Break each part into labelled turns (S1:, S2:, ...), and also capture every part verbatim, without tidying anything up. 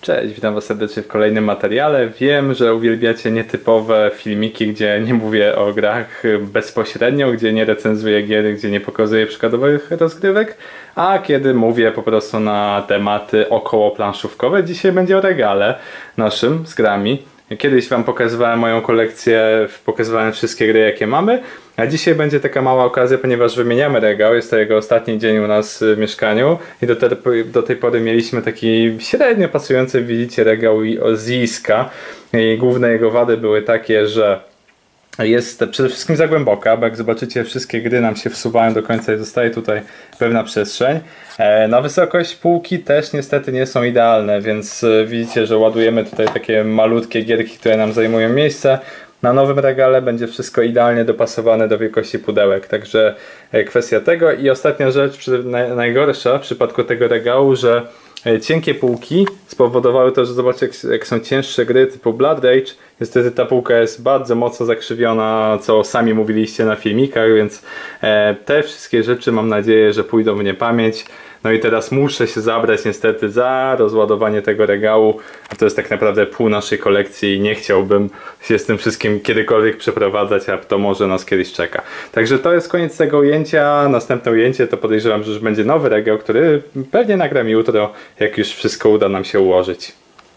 S1: Cześć, witam was serdecznie w kolejnym materiale. Wiem, że uwielbiacie nietypowe filmiki, gdzie nie mówię o grach bezpośrednio, gdzie nie recenzuję gier, gdzie nie pokazuję przykładowych rozgrywek, a kiedy mówię po prostu na tematy około planszówkowe. Dzisiaj będzie o regale naszym z grami. Kiedyś wam pokazywałem moją kolekcję, pokazywałem wszystkie gry, jakie mamy, a dzisiaj będzie taka mała okazja, ponieważ wymieniamy regał. Jest to jego ostatni dzień u nas w mieszkaniu i do, te, do tej pory mieliśmy taki średnio pasujący, widzicie, regał z Iska. I główne jego wady były takie, że jest przede wszystkim za głęboka, bo jak zobaczycie, wszystkie gry nam się wsuwają do końca i zostaje tutaj pewna przestrzeń. Na wysokość półki też niestety nie są idealne, więc widzicie, że ładujemy tutaj takie malutkie gierki, które nam zajmują miejsce. Na nowym regale będzie wszystko idealnie dopasowane do wielkości pudełek, także kwestia tego. I ostatnia rzecz, najgorsza w przypadku tego regału, że cienkie półki spowodowały to, że zobaczcie, jak są cięższe gry typu Blood Rage, niestety ta półka jest bardzo mocno zakrzywiona, co sami mówiliście na filmikach, więc te wszystkie rzeczy mam nadzieję, że pójdą w niepamięć. No i teraz muszę się zabrać niestety za rozładowanie tego regału. To jest tak naprawdę pół naszej kolekcji i nie chciałbym się z tym wszystkim kiedykolwiek przeprowadzać, a to może nas kiedyś czeka. Także to jest koniec tego ujęcia. Następne ujęcie to podejrzewam, że już będzie nowy regał, który pewnie nagram jutro, jak już wszystko uda nam się ułożyć.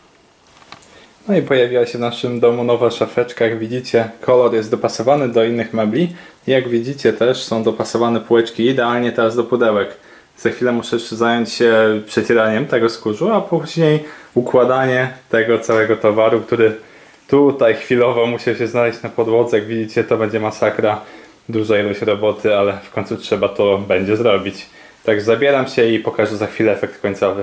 S1: No i pojawiła się w naszym domu nowa szafeczka. Jak widzicie, kolor jest dopasowany do innych mebli. I jak widzicie, też są dopasowane półeczki idealnie teraz do pudełek. Za chwilę muszę jeszcze zająć się przecieraniem tego skórzu, a później układanie tego całego towaru, który tutaj chwilowo musiał się znaleźć na podłodze. Jak widzicie, to będzie masakra, duża ilość roboty, ale w końcu trzeba to będzie zrobić. Tak, zabieram się i pokażę za chwilę efekt końcowy.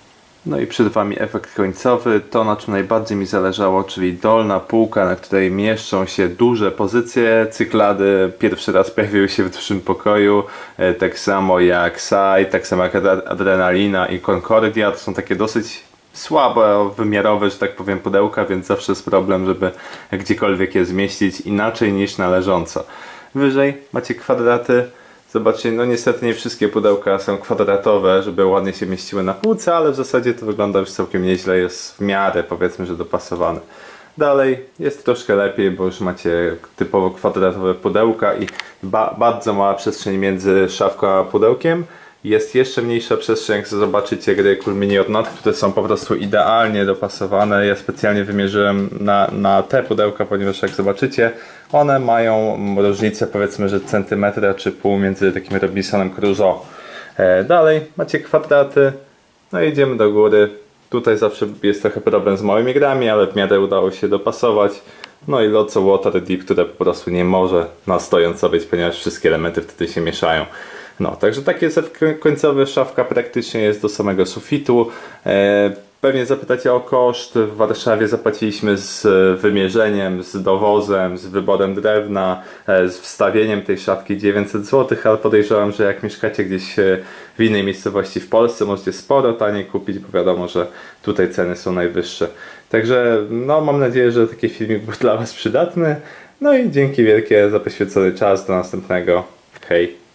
S1: No i przed wami efekt końcowy, to na czym najbardziej mi zależało, czyli dolna półka, na której mieszczą się duże pozycje. Cyklady pierwszy raz pojawiły się w dużym pokoju, tak samo jak Sai, tak samo jak Adrenalina i Concordia. To są takie dosyć słabo wymiarowe, że tak powiem, pudełka, więc zawsze jest problem, żeby gdziekolwiek je zmieścić inaczej niż należąco. Wyżej macie kwadraty. Zobaczcie, no niestety nie wszystkie pudełka są kwadratowe, żeby ładnie się mieściły na półce, ale w zasadzie to wygląda już całkiem nieźle, jest w miarę, powiedzmy, że dopasowane. Dalej jest troszkę lepiej, bo już macie typowo kwadratowe pudełka i ba bardzo mała przestrzeń między szafką a pudełkiem. Jest jeszcze mniejsza przestrzeń, jak zobaczycie gry Cool Mini od Not, które są po prostu idealnie dopasowane. Ja specjalnie wymierzyłem na, na te pudełka, ponieważ jak zobaczycie, one mają różnicę, powiedzmy, że centymetra czy pół między takim Robinsonem Crusoe. E, dalej macie kwadraty, no i idziemy do góry. Tutaj zawsze jest trochę problem z małymi grami, ale w miarę udało się dopasować. No i Lots of Waterdeep, które po prostu nie może na stojąco być, ponieważ wszystkie elementy wtedy się mieszają. No, także taki jest końcowy, szafka praktycznie jest do samego sufitu. E, pewnie zapytacie o koszt. W Warszawie zapłaciliśmy z wymierzeniem, z dowozem, z wyborem drewna, e, z wstawieniem tej szafki dziewięćset złotych, ale podejrzewam, że jak mieszkacie gdzieś w innej miejscowości w Polsce, możecie sporo taniej kupić, bo wiadomo, że tutaj ceny są najwyższe. Także no, mam nadzieję, że taki filmik był dla was przydatny. No i dzięki wielkie za poświęcony czas. Do następnego. Hej!